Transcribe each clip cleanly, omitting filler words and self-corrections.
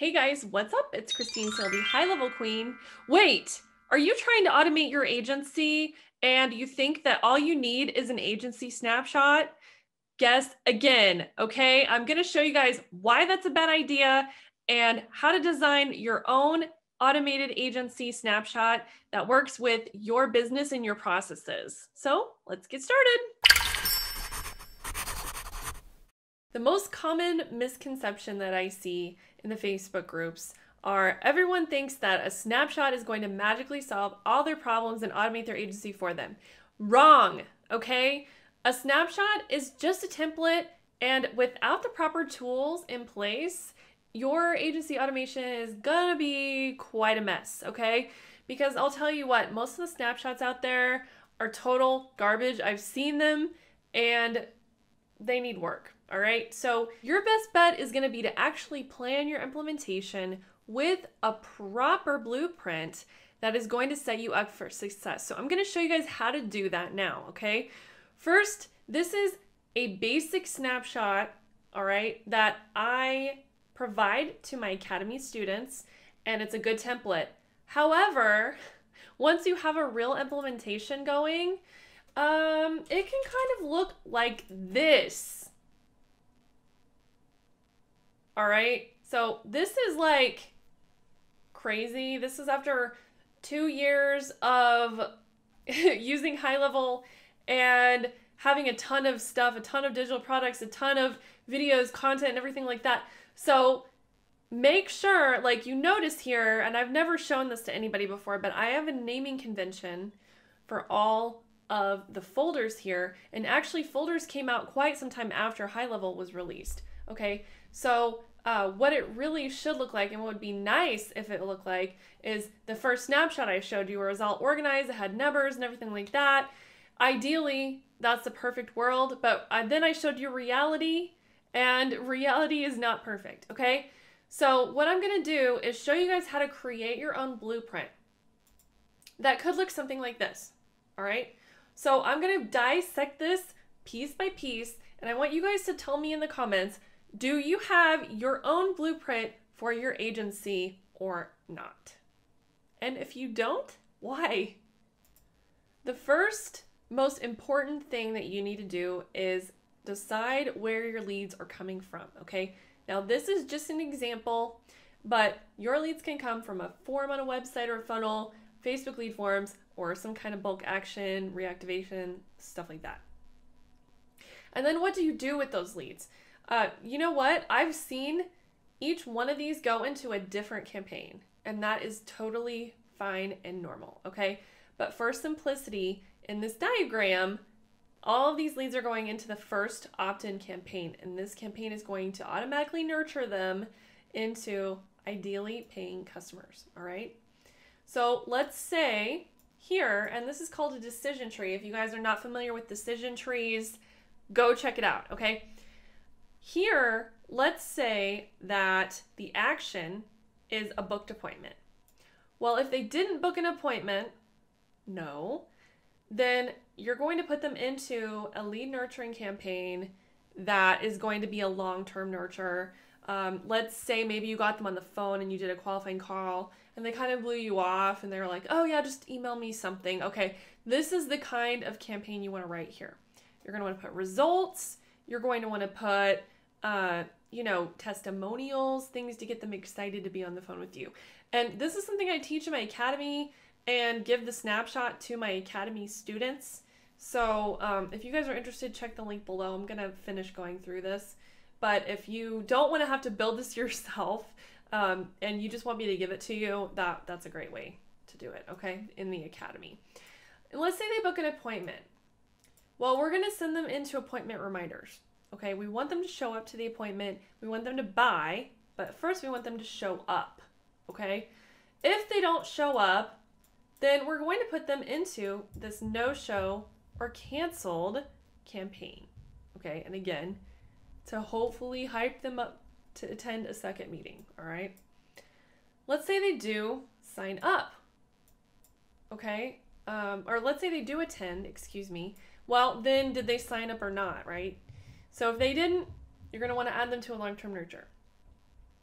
Hey guys, what's up? It's Christine Silby, High Level Queen. Wait, are you trying to automate your agency and you think that all you need is an agency snapshot? Guess again, okay? I'm gonna show you guys why that's a bad idea and how to design your own automated agency snapshot that works with your business and your processes. So let's get started. The most common misconception that I see in the Facebook groups are everyone thinks that a snapshot is going to magically solve all their problems and automate their agency for them. Wrong, okay? A snapshot is just a template, and without the proper tools in place, your agency automation is gonna be quite a mess, okay? Because I'll tell you what, most of the snapshots out there are total garbage. I've seen them and they need work. All right, so your best bet is going to be to actually plan your implementation with a proper blueprint that is going to set you up for success. So I'm going to show you guys how to do that now, okay? First, this is a basic snapshot, all right, that I provide to my Academy students, and it's a good template. However, once you have a real implementation going, it can kind of look like this. All right, so this is like crazy. This is after 2 years of using HighLevel and having a ton of stuff, a ton of digital products, a ton of videos, content, and everything like that. So make sure, like you notice here, and I've never shown this to anybody before, but I have a naming convention for all of the folders here. And actually folders came out quite some time after HighLevel was released. Okay, so what it really should look like, and what would be nice if it looked like, is the first snapshot I showed you where it was all organized, it had numbers and everything like that. Ideally, that's the perfect world, but then I showed you reality, and reality is not perfect, okay? So what I'm gonna do is show you guys how to create your own blueprint. That could look something like this, all right? So I'm gonna dissect this piece by piece, and I want you guys to tell me in the comments, do you have your own blueprint for your agency or not? And if you don't, why? The first most important thing that you need to do is decide where your leads are coming from, okay? Now this is just an example, but your leads can come from a form on a website or a funnel, Facebook lead forms, or some kind of bulk action, reactivation, stuff like that. And then what do you do with those leads? You know what? I've seen each one of these go into a different campaign, and that is totally fine and normal, okay? But for simplicity, in this diagram, all of these leads are going into the first opt-in campaign, and this campaign is going to automatically nurture them into ideally paying customers, all right? So let's say here, and this is called a decision tree. If you guys are not familiar with decision trees, go check it out, okay? Here, let's say that the action is a booked appointment. Well, if they didn't book an appointment, then you're going to put them into a lead nurturing campaign that is going to be a long-term nurture. Let's say maybe you got them on the phone and you did a qualifying call and they kind of blew you off and they were like, oh yeah, just email me something. Okay, this is the kind of campaign you want to write here. You're going to want to put results. You're going to want to put, testimonials, things to get them excited to be on the phone with you. And this is something I teach in my academy and give the snapshot to my academy students. So if you guys are interested, check the link below. I'm going to finish going through this. But if you don't want to have to build this yourself and you just want me to give it to you, that's a great way to do it, okay, in the academy. And let's say they book an appointment. Well, we're going to send them into appointment reminders. Okay, we want them to show up to the appointment. We want them to buy, but first we want them to show up. Okay, if they don't show up, then we're going to put them into this no-show or canceled campaign. Okay, and again, to hopefully hype them up to attend a second meeting. All right, let's say they do sign up. Okay, or let's say they do attend, excuse me. Well, then did they sign up or not, right? So if they didn't, you're going to want to add them to a long-term nurture.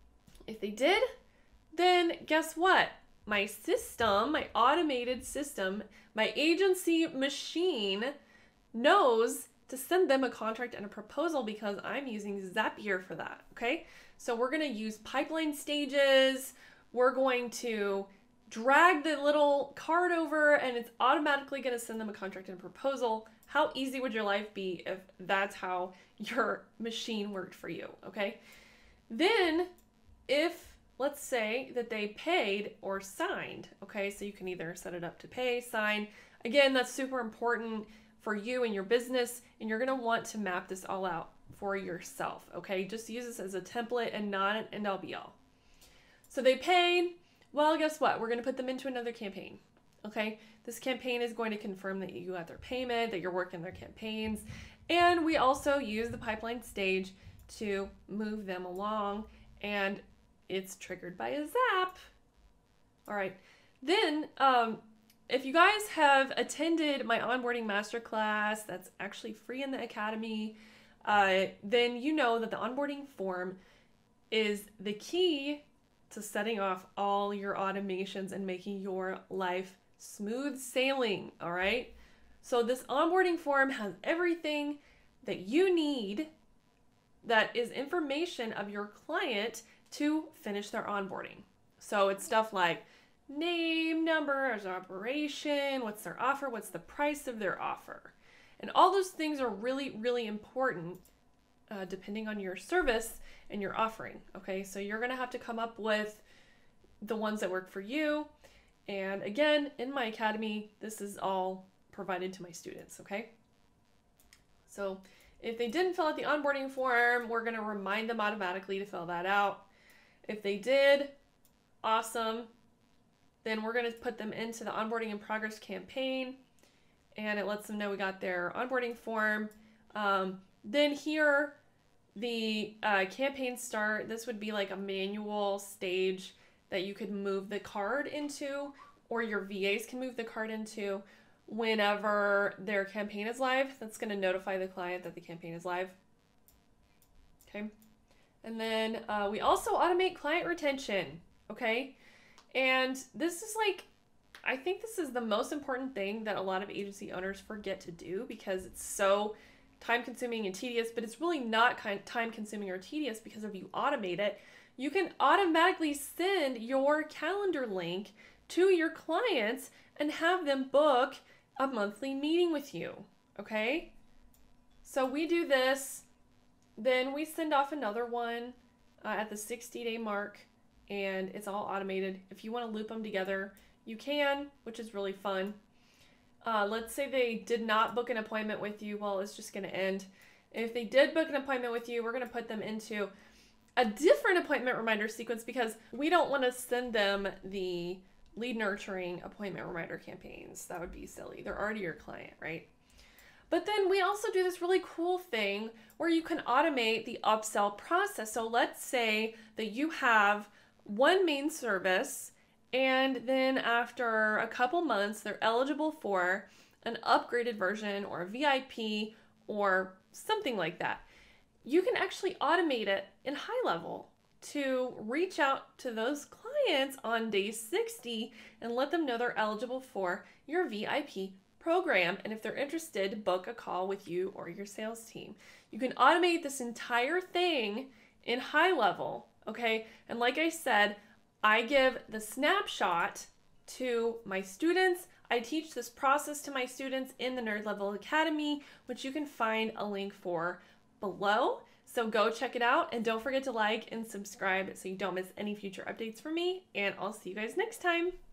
If they did, then guess what? My system, my automated system, my agency machine knows to send them a contract and a proposal because I'm using Zapier for that, okay? So we're gonna use pipeline stages. We're going to drag the little card over and it's automatically gonna send them a contract and a proposal. How easy would your life be if that's how your machine worked for you, okay? Then if, let's say that they paid or signed, okay? So you can either set it up to pay, sign. Again, that's super important for you and your business, and you're gonna want to map this all out for yourself, okay? Just use this as a template and not an end-all be-all. So they paid, well, guess what? We're gonna put them into another campaign, okay? This campaign is going to confirm that you got their payment, that you're working their campaigns, and we also use the pipeline stage to move them along, and it's triggered by a zap. All right, then if you guys have attended my onboarding masterclass, that's actually free in the Academy, then you know that the onboarding form is the key to setting off all your automations and making your life smooth sailing, all right? So this onboarding form has everything that you need that is information of your client to finish their onboarding. So it's stuff like name, number, of operation, what's their offer, what's the price of their offer. And all those things are really, really important depending on your service and your offering, okay? So you're gonna have to come up with the ones that work for you. And again, in my academy, this is all provided to my students, okay? So if they didn't fill out the onboarding form, we're gonna remind them automatically to fill that out. If they did, awesome. Then we're gonna put them into the onboarding in progress campaign and it lets them know we got their onboarding form. Then here, the campaign start, this would be like a manual stage that you could move the card into, or your VAs can move the card into whenever their campaign is live. That's gonna notify the client that the campaign is live. Okay. And then we also automate client retention, okay? And this is like, I think this is the most important thing that a lot of agency owners forget to do because it's so time consuming and tedious, but it's really not time consuming or tedious because if you automate it, you can automatically send your calendar link to your clients and have them book a monthly meeting with you, okay? So we do this, then we send off another one at the 60-day mark, and it's all automated. If you want to loop them together, you can, which is really fun. Let's say they did not book an appointment with you. Well, it's just going to end. If they did book an appointment with you, we're going to put them into a different appointment reminder sequence because we don't want to send them the lead nurturing appointment reminder campaigns. That would be silly. They're already your client, right? But then we also do this really cool thing where you can automate the upsell process. So let's say that you have one main service and then after a couple months, they're eligible for an upgraded version or a VIP or something like that. You can actually automate it in HighLevel to reach out to those clients on day 60 and let them know they're eligible for your VIP program. And if they're interested, book a call with you or your sales team. You can automate this entire thing in HighLevel, okay? And like I said, I give the snapshot to my students. I teach this process to my students in the Nerd Level Academy, which you can find a link for below. So go check it out and don't forget to like and subscribe so you don't miss any future updates from me. And I'll see you guys next time.